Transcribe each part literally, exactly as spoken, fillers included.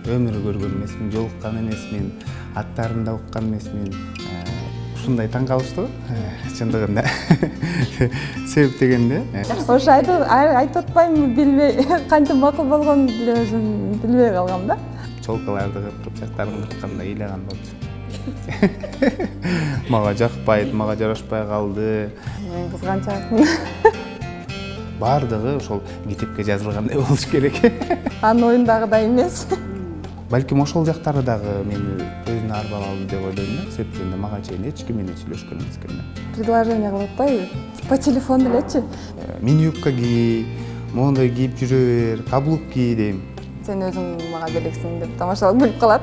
өмүрү көргөн эмесмин, жолуккан эмесмин, аттарын да уккан эмесмин. Ушундай таң калыштуу чындыгында. Себеп дегенде ошо айтып атпаймынбы, билбей кантип макул болгонун деле өзүм билбей калгам да. Чолкаларды кыркып, жактарын кыркканда ыйлаган болчу. Мага жакпайт, мага жарашпай калды. Мен кызганчаакмын. Бардыгы ошол китепке жазылгандай болуш керек. Анын оюндагыдай эмес. Балким ошол жактары дагы мени өзүнө арбап алды деп ойлойм да. Себептен мага чейин эч ким менен сүйлөшкөн эмес экен да. Предложение кылып атпайбы? По телефону элечи. Мини юбка кий, моундай кийип жүрө бер, каблук кий дейм. Сен өзүң мага белексиң деп тамашалап күлүп калат.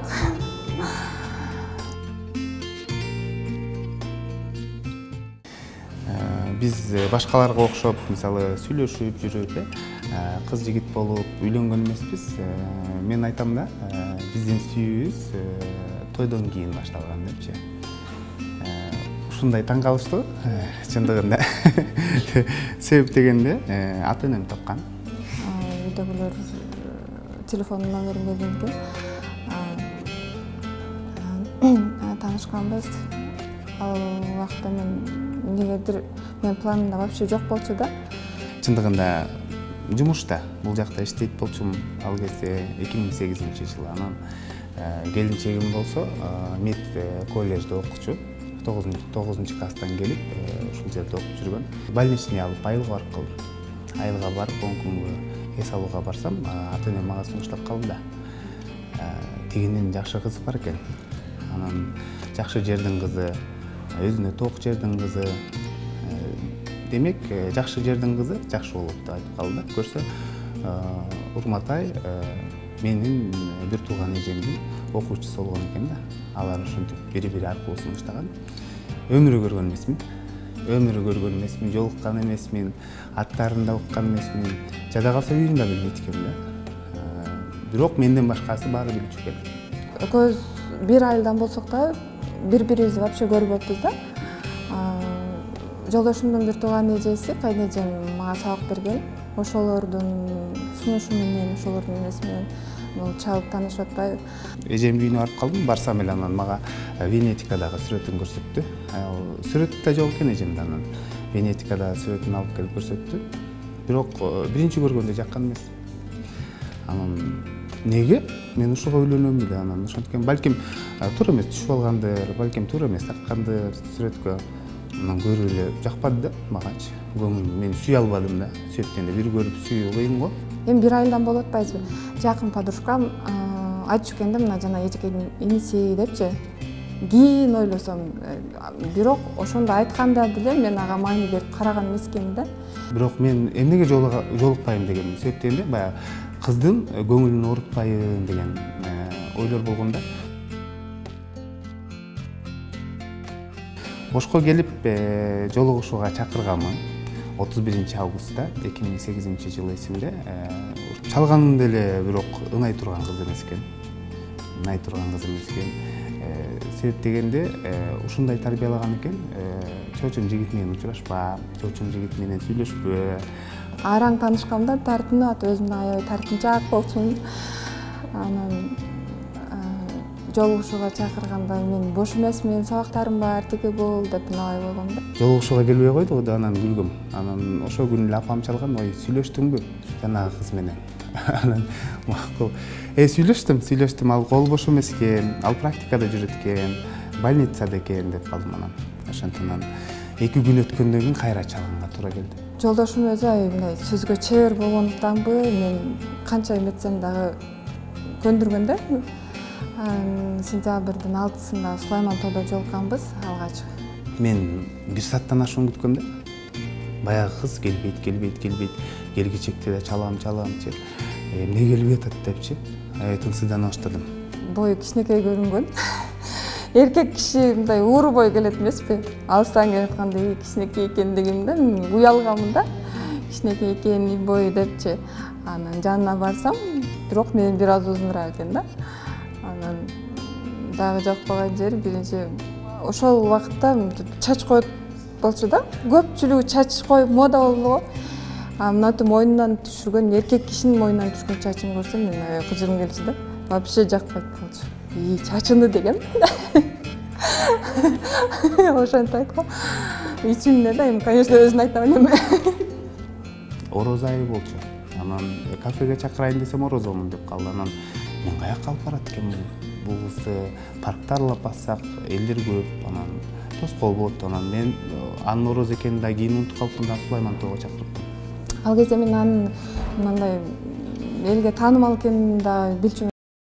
Биз башкаларга окшоп, мисалы, сүйлөшүп жүрүп, кыз жигит болуп үйлөнгөн эмеспиз. Мен айтам да, биздин сүйүүбүз тойдон кийин башталган депчи. Ушундай таң калыштуу чындыгында. Себеп дегенде ата энем тапкан. Үйдөгүлөр телефон номерин берген экен. Таанышканбыз. Ал убакта мен негедир мен планымда вообще жок болчу да. Чындыгында жумушта, бул жакта иштейт болчумун ал кезде эки миң сегизинчи жыл. Анан келинчегим болсо мед коллежде окучу. тогузунчу класстан келип, ушул жерде окуп жүргөн. Больничный алып айылга барып калдым. Айылга барып, он күнгө эс алууга барсам, ата энем мага сунуштап калды да. Тигинин жакшы кызы бар экен. Анан жакшы жердин кызы, өзүнө ток жердин кызы. Демек, жакшы жердин кызы жакшы болот деп айтып калды. Көрсө, Урматай менин бир тууган эжемдин окуучусу болгон экен да. Алар ушинтип бири-бири аркылуу сунуштаган. Өмүрү көргөн эмесмин. Өмүрү көргөн эмесмин, жолуккан эмесмин, аттарын да уккан эмесмин. Жада калса үйүн да билбейт экен да. Бирок менден башкасы баары билчү экен. Көз бир айылдан болсок да, бири-бирибизди вообще көрбөппүз да. Жолдошумдун бир тууган эжеси, кайнэжем мага сабак берген. Ошолордун сунушу менен, ошолордун эмеси менен чалып таанышып атпайбы. Эжемдин үйүнө барып калдым, барсам эле анан мага Венетикадагы сүрөтүн көрсөттү. Сүрөт да жок экен эжемде, анан Венетикадагы сүрөтүн алып келип көрсөттү. Бирок биринчи көргөндө жаккан эмес. Анан неге мен ушуга үйлөнөм эле, анан ошенткен балким туура эмес түшүп алгандыр, балким туура эмес тарткандыр сүрөткө. Анан көрүп эле жакпады да магачы. Көңүл мен сүйө албадым да. Себептен бир көрүп сүйүү кыйын го. Эми бир айылдан болуп атпайбызбы? Жакын подружкам айтчу экен да, мына жана эжекейдин иниси депчи. Кийин ойлосом, бирок ошондо айтканда деле мен ага маани берип караган эмес экенмин да. Бирок мен эмнеге жолукпайм деген себептен баягы кыздын көңүлүн оорутпайын деген ойлор болгон да. Ошко келип жолугушууга чакырганмын. отуз биринчи августта эки миң сегизинчи жыл эсимде. Чалганым деле бирок ыңай турган кыз эмес экен. Ыңай турган кыз эмес экен. Себеп дегенде ушундай тарбиялаган экен. Чочун жигит менен учурашпа, чочун жигит менен сүйлөшпө. Араң таанышканда тартынып, өзүм да аябай тартынчаак болчумун. Анан жолугушууга чакырганда мен бош эмесмин, сабактарым бар, тиги бул деп набай болгом да. Жолугушууга келбей койду да, анан күлгөм. Анан ошол күнү эле апам чалган, ой, сүйлөштүңбү жанагы кыз менен? Анан макул. Э, сүйлөштүм, сүйлөштүм, ал кол бош эмес экен, ал практикада жүрөт экен, больницада экен деп калдым анан. Ошентип эки күн өткөндөн кийин кайра чалганга туура келди. Жолдошум өзү мындай сөзгө чебер болгондуктанбы, мен канча эметсем дагы көндүргөн да. Сентябрдын алтысында Сулайман тоодо жолукканбыз алгач. Мен бир сааттан ашуун күткөм да. Баягы кыз келбейт, келбейт, келбейт. Келгичекте да чалам, чаламчы. Эмне келбей атат депчи. Тынчсыздана баштадым. Бою кичинекей көрүнгөн. Эркек киши мындай ууру бой келет эмеспи? Алыстан келип атканда кичинекей экен дегенде мен уялганмын да. Кичинекей экен бою депчи. Анан жанына барсам, бирок менен бир аз узунураак экен да. Анан дагы жакпаган жери биринчи ошол убакытта чач коюп болчу да. Көпчүлүгү чач коюп мода болду го. А мынатып мойнунан түшүргөн эркек кишинин мойнунан түшкөн чачын көрсөм мен кыжырым келчү да. вообще жакпайт болчу. И чачынды дегем. Ошентип айткам. Ичимде да эми конечно өзүн айта элем. Орозо айы болчу. Анан кафеге чакырайын десем орозомун деп калды. Анан мен каяка алып барат экенмин? Бул кызды паркта аралап бассак, элдер көп, анан тоскоол болот. Анан мен анын орозо экенин да кийин унутуп калыптын да Сулайман тоого чакырыптым. Ал кезде мен анын мындай элге таанымал экенин да билчү.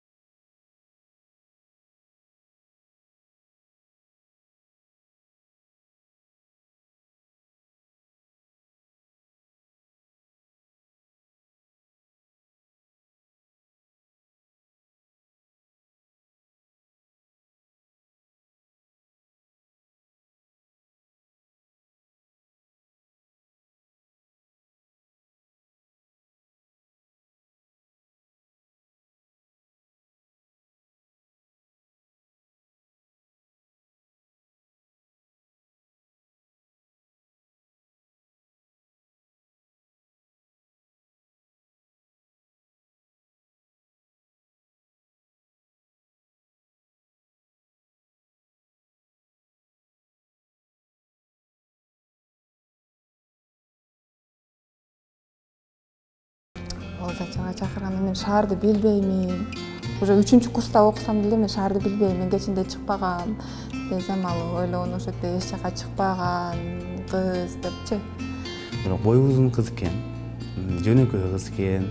Озачаңа чакырганда мен шаарды билбеймин. Уже үчүнчү курста окусам деле мен шаарды билбейм. Мен кечинде чыкпагам десем, ал ойлогон ошол жерде эч жака чыкпаган кыз депчи. Бирок бою узун кыз экен, жөнөкөй кыз экен.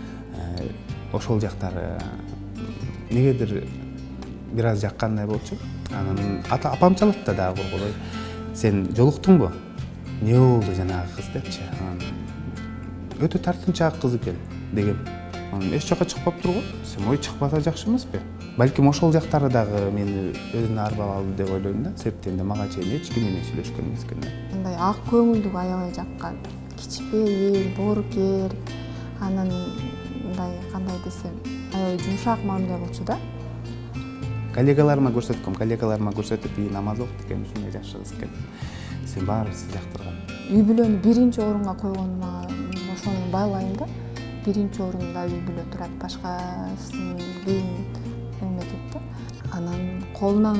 Ошол жактары негедир бир аз жаккандай болчу. Анан ата апам чалат да борборой. Сен жолуктуңбу? Не болду жанагы кыз депчи. Анан өтө тартынчаак кыз экен деген. Анан эч жака чыкпаптыр го. Десем, ой чыкпаса жакшы эмеспи? Балким ошол жактары дагы мени өзүнө арбап алды деп ойлойм да. Себептен да мага чейин эч ким менен сүйлөшкөн эмес экен да. Мындай ак көңүлдү аябай жаккан. Кичпейил, боорукер. Анан мындай кандай десем, аябай жумшак мамиле кылчу да. Коллегаларыма көрсөткөм, коллегаларыма көрсөтүп, "И намаз окут экен, ушундай жакшы кыз экен." Сен баарыбызды жактырган. Үй бүлөнү биринчи орунга койгонума ошону баалайм да. Биринчи орунда үй бүлө турат, башкасын кийин эметет да. Анан колунан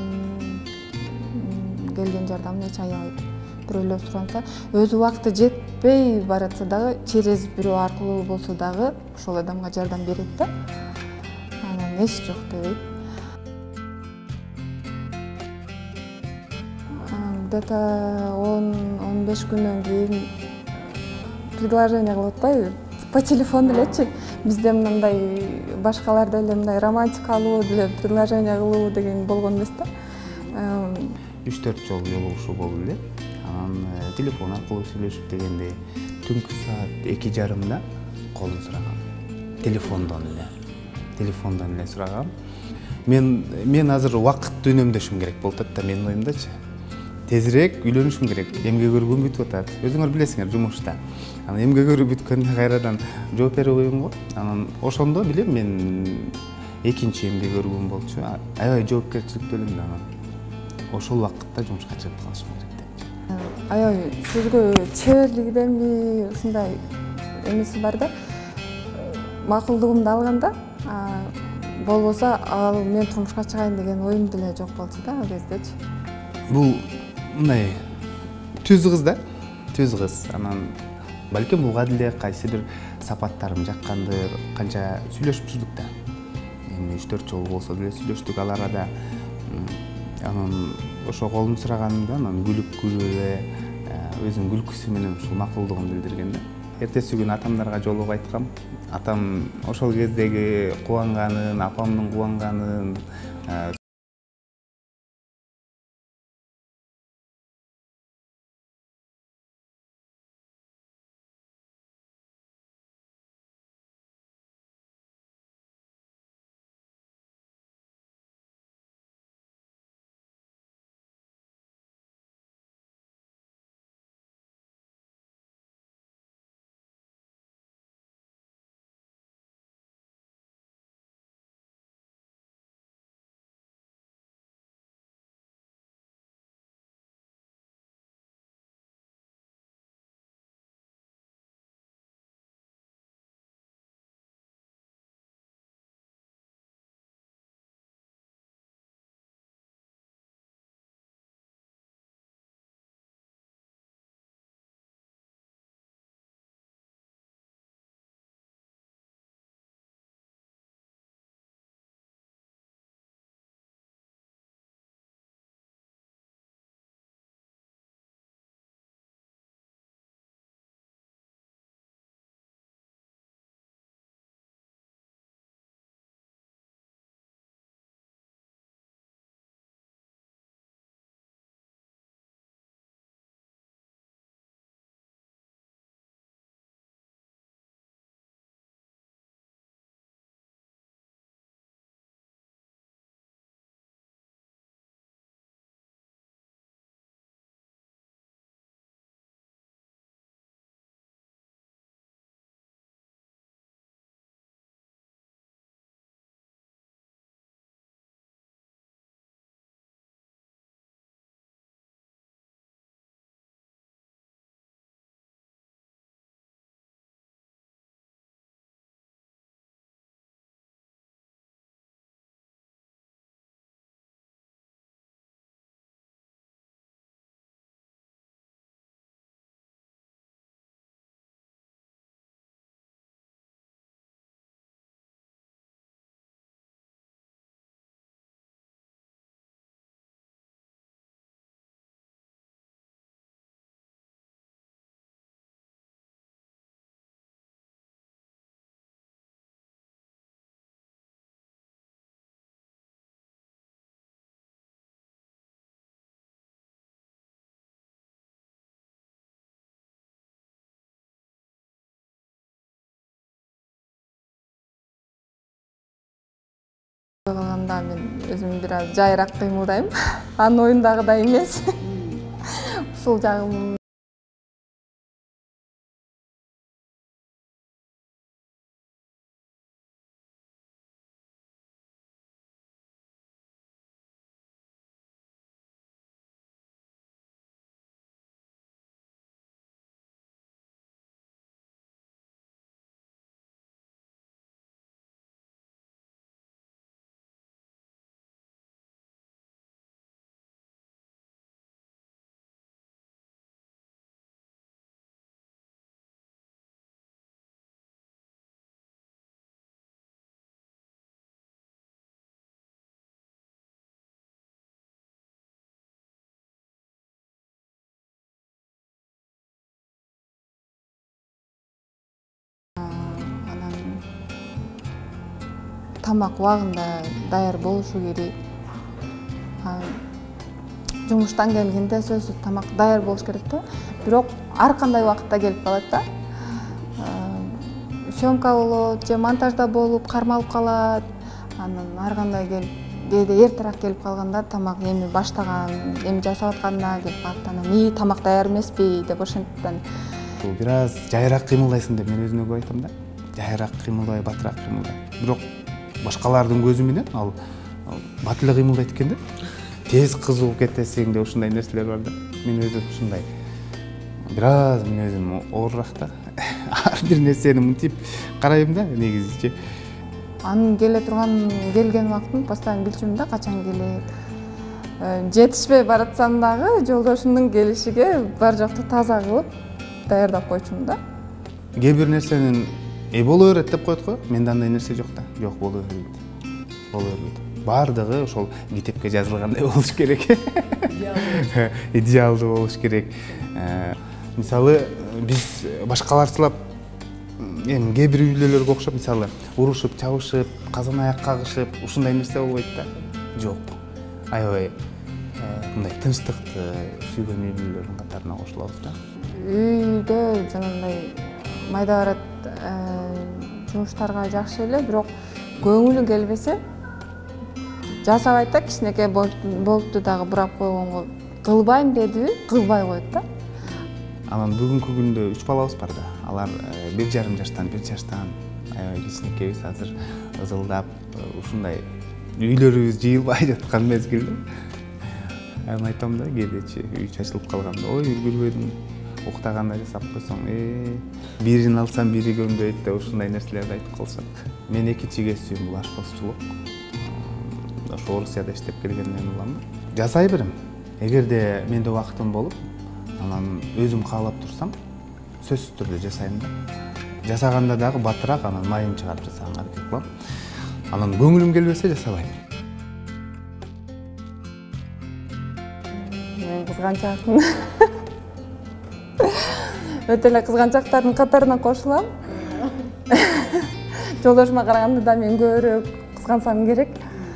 келген жардамын эч аябайт. Бирөөлөр суранса, өзү убакыты жетпей баратса дагы, через бирөө аркылуу болсо дагы ошол адамга жардам берет да. Анан эч жок дебейт. Где-то он он беш күндөн кийин предложение кылып атпайбы? По телефону элечи. Бизде мындай башкаларда эле мындай романтикалуу деле предложение кылуу деген болгон эмес да. үч төрт жолу жолугушуу болду эле. Анан телефон аркылуу сүйлөшүп дегенде түнкү саат эки жарымда колун сурагам. Телефондон эле. Телефондон эле сурагам. Мен мен азыр убакытты үнөмдөшүм керек болуп атат да менин оюмдачы. Тезирээк үйлөнүшүм керек. Эмге көргөн бүтүп атат. Өзүңөр билесиңер жумушта. Анан эмге көрүп бүткөндө кайрадан жооп берип коюм го. Анан ошондо билем мен экинчи эмге көргөн болчу. Аябай жоопкерчиликтүү элем да анан. Ошол убакытта жумушка чыгып калышым керек деп. Аябай сөзгө чеберлигиденби ушундай эмеси бар да. Макулдугумду алганда, болбосо ал мен турмушка чыгайын деген оюм деле жок болчу да ал кездечи. Бул мындай түз кыз да, түз кыз. Анан балким буга деле кайсы бир сапаттарым жаккандыр, канча сүйлөшүп жүрдүк да. Эми үч төрт жолу болсо деле сүйлөштүк ал арада. Анан ошо колун сураганымда анан күлүп күлүп эле өзүнүн күлкүсү менен ушул макулдугун билдирген да. Эртеси күнү атамдарга жолугуп айткам. Атам ошол кездеги кубанганын, апамдын кубанганын калганда мен өзүм бир аз жайыраак кыймылдайм. Анын оюндагыдай эмес. Ушул жагым тамак убагында даяр болушу керек. Жумуштан келгенде сөзсүз тамак даяр болуш керек да. Бирок ар кандай убакытта келип калат да. Съемка болот, же монтажда болуп кармалып калат. Анан ар кандай келип, кээде эртерээк келип калганда тамак эми баштаган, эми жасап атканына келип калат. Анан "И, тамак даяр эмеспи?" деп ошентиптен. Бир аз жайыраак кыймылдайсың деп мен өзүмө көп айтам да. Жайыраак кыймылдай, батыраак кыймылдай. Бирок башкалардын көзү менен ал бат эле кыймылдайт экен да. Тез кызыгып кетесиң деп ушундай нерселер бар да. Мен өзүм ушундай бир аз мен өзүм оорураак да. Ар бир нерсени мынтип карайм да негизичи. Анын келе турган келген убактын постоянно билчүмүн да, качан келет. Жетишпей баратсам дагы жолдошумдун келишиге бар жокту таза кылып даярдап койчумун да. Кээ бир нерсенин "Э, боло берет" деп коет го. Менде андай нерсе жок да. Жок, боло бербейт. Боло бербейт. Бардыгы ошол китепке жазылгандай болуш керек. Идеалдуу болуш керек. Мисалы, биз башкаларчылап эми кээ бир үй-бүлөлөргө окшоп, мисалы, урушуп, чабышып, казан аяк кагышып, ушундай нерсе болбойт да. Жок. Аябай мындай тынчтыкты сүйгөн үй-бүлөлөрдүн катарына кошулабыз да. Үйдө жанагындай майда барат жумуштарга жакшы эле, бирок көңүлү келбесе жасабайт да, кичинекей болупту дагы бурап койгонго кылбайм дедиби, кылбай коет да. Анан бүгүнкү күндө үч балабыз бар да. Алар бир жарым жаштан, бир жаштан, аябай кичинекейбиз азыр ызылдап, ушундай үйлөрүбүз жыйылбай жаткан мезгилде. Анан айтам да, кээдечи үй чачылып калганда, "Ой, үлгүрбөдүм. Уктаганда жасап койсоң, э, бирин алсам бири көнбөйт" деп ушундай нерселерди айтып калышат. Мен экинчи кесибим бул ашпазчылык. Ошо Орусияда иштеп келгенден улам. Жасай берем. Эгерде менде убактым болуп, анан өзүм каалап турсам, сөзсүз түрдө жасайм да. Жасаганда дагы батыраак, анан майын чыгарып жасаганга аракет кылам. Анан көңүлүм келбесе жасабайм. Мен кызганчаакмын. Өтө эле кызганчактардын катарына кошулам. Жолдошума караганда да мен көбүрөөк кызгансам керек.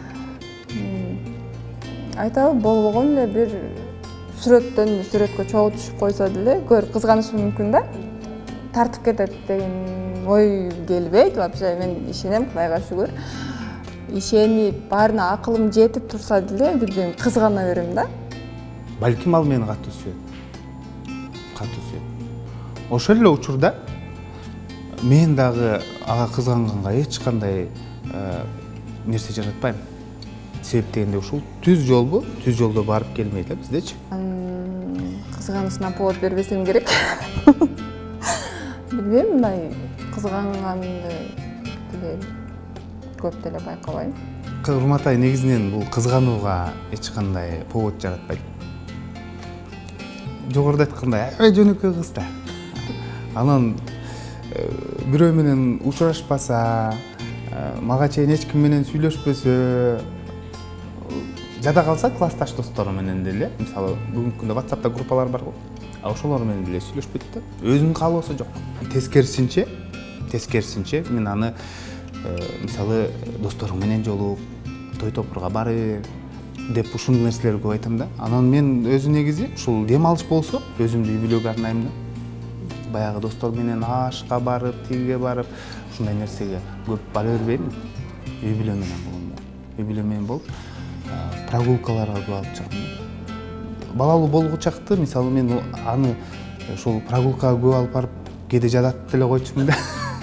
Айтабы, болбогон эле бир сүрөттөн сүрөткө чогуу түшүп койсо деле көрүп кызганышым мүмкүн да. Тартып кетет деген ой келбейт вообще. Мен ишенем, Кудайга шүгүр. Ишенип, баарына акылым жетип турса деле билбейм, кызгана берем да. Балким ал мени катуу сүйөт. Катуу сүйөт. Ошол эле учурда мен дагы ага кызганганга эч кандай нерсе жаратпайм. Себеп дегенде ушул түз жолбу, түз жолдо барып келмейт да биздечи. Кызганычына повод бербесем керек. Билбейм, мындай кызганганды деле көп деле байкабайм. Урматай, негизинен бул кызганууга эч кандай повод жаратпайт. Жогоруда айткандай, аябай жөнөкөй кыз да. Анан бирөө менен учурашпаса, мага чейин эч ким менен сүйлөшпөсө, жада калса классташ достору менен деле, мисалы, бүгүнкү күндө WhatsApp'та группалар бар го. А ошолор менен деле сүйлөшпөйт да. Өзүнүн каалоосу жок. Тескерисинче, тескерисинче мен аны мисалы досторум менен жолугуп, той топурга барып деп ушундай нерселерди көп айтам да. Анан мен өзү негизи ушул дем алыш болсо, өзүмдү үй-бүлөгө арнайм да. Баягы достор менен ашка барып, тигиге барып, ушундай нерсеге көп бара бербейм. Үй-бүлө менен болгондо. үй бүлө менен болуп прогулкаларга көп алып чыгам. Балалуу болгу чакты мисалы мен аны ошол прогулкага көп алып барып кээде жататып деле койчумун да.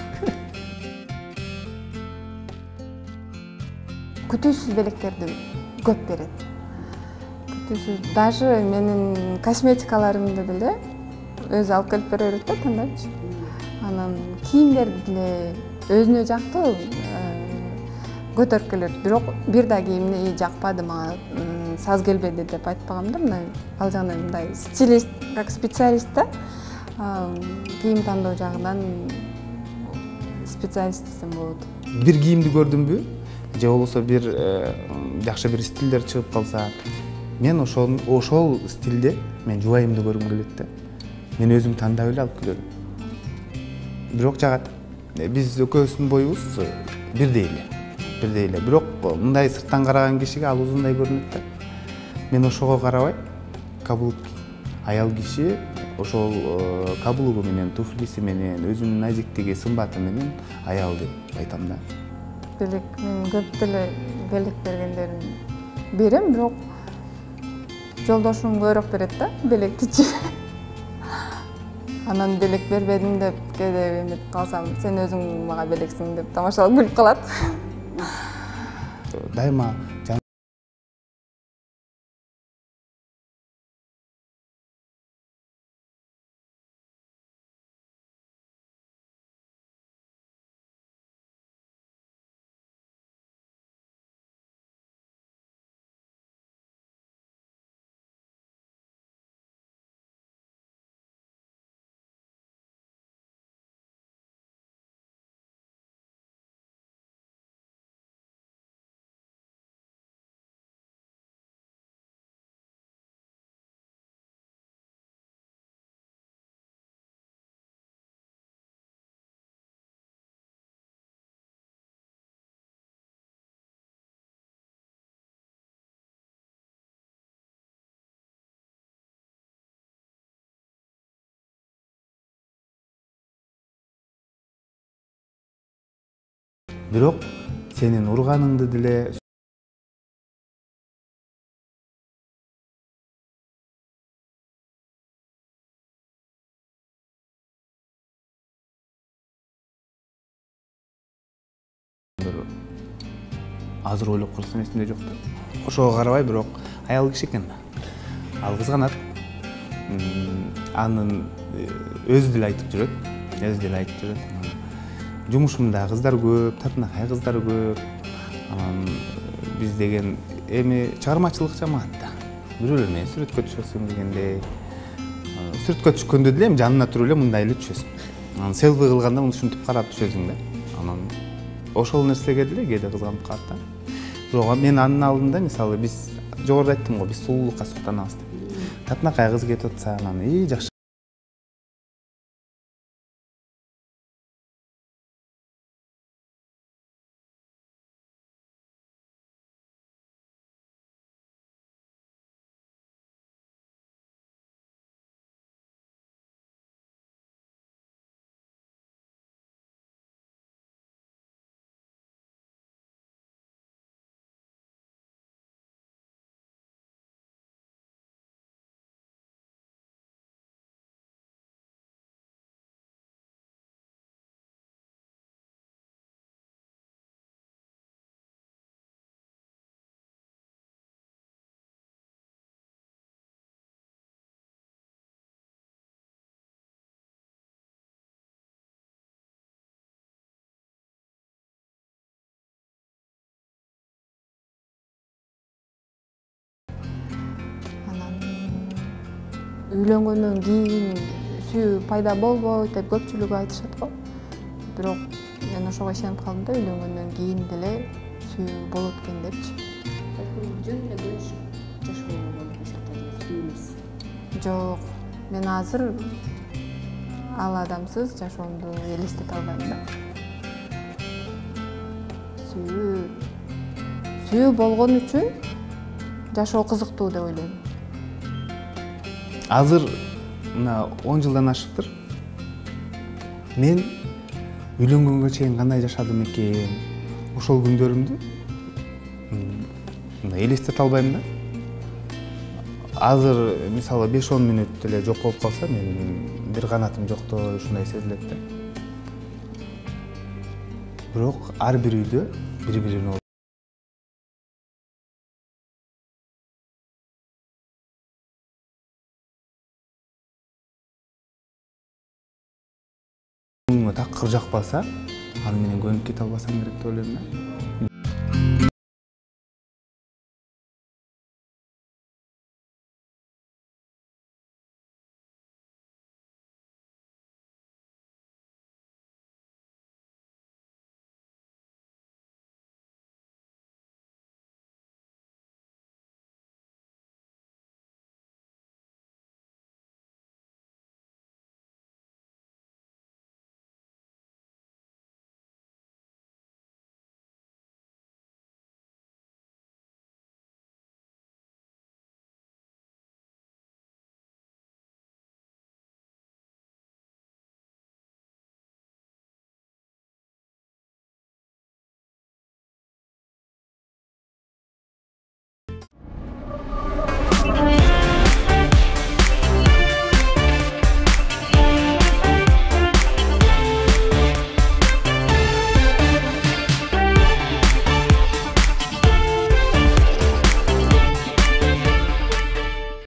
Күтүүсүз белектерди көп берет. Күтүүсүз даже менин косметикаларымды деле өзү алып келип берет да тандапчы. Анан кийимдерди деле өзүнө жактуу көтөрүп келет. Бирок бир да кийимди жакпады, мага саз келбеди деп айтпагам да. Мына ал жагынан мындай стилист, как специалист да. Кийим тандоо жагынан специалист десем болот. Бир кийимди көрдүмбү? Же болбосо бир жакшы бир стилдер чыгып калса, мен ошол ошол стилде мен жубайымды көргүм келет да. Мен өзүм тандап эле алып келем. Бирок жагат. Биз экөөбүздүн боюбуз бирдей эле. Бирдей эле. Бирок мындай сырттан караган кишиге ал узундай көрүнөт да. Мен ошого карабай, каблук аял киши ошол каблугу менен, туфлиси менен, өзүнүн назиктиги, сымбаты менен аял деп айтам да. Белек мен көп деле белек бергендерин берем, бирок жолдошум көбүрөөк берет да белектичи. Анан белек бербедим деп кээде эметип калсам, сен өзүң мага белексиң деп тамашалап күлүп калат. Дайыма бирок сенин урганыңды деле азыр ойлоп карасам эсимде жок да. Ошого карабай, бирок аял киши экен. Ал кызганат. Анын өзү деле айтып жүрөт. Өзү деле айтып жүрөт. Жумушумда кыздар көп, татынакай кыздар көп. Анан биз деген эми чыгармачылык жамаат да. Бирөөлөр менен сүрөткө түшөсүң дегендей. Сүрөткө түшкөндө деле эми жанына туруп эле мындай эле түшөсүң. Анан селфи кылганда ушинтип карап түшөсүң да. Анан ошол нерсеге деле кээде кызганып калат да. Бирок мен анын алдында мисалы биз жогоруда айттым го, биз сулуулукка суктанабыз деп. Татынакай кыз кетип атса, анан и жакшы үйлөнгөндөн кийин сүйүү пайда болбойт деп көпчүлүгү айтышат го. Бирок мен ошого ишенип калдым да, үйлөнгөндөн кийин деле сүйүү болот экен депчи. Жөн эле көрүшүп жашоо болуп эсептелет, сүйүүбүз. Жок, мен азыр ал адамсыз жашоомду элестете албайм да. Сүйүү сүйүү болгон үчүн жашоо кызыктуу деп ойлойм. Азыр мына он жылдан ашыптыр. Мен үйлөнгөнгө чейин кандай жашадым экен? Ошол күндөрүмдү мындай элестете албайм да. Азыр мисалы беш он мүнөт эле жок болуп калса, мен бир канатым жоктой ушундай сезилет да. Бирок ар бир үйдө бири-бирине такыр жакпаса, аны менен көнүп кете албасам керек деп ойлойм да.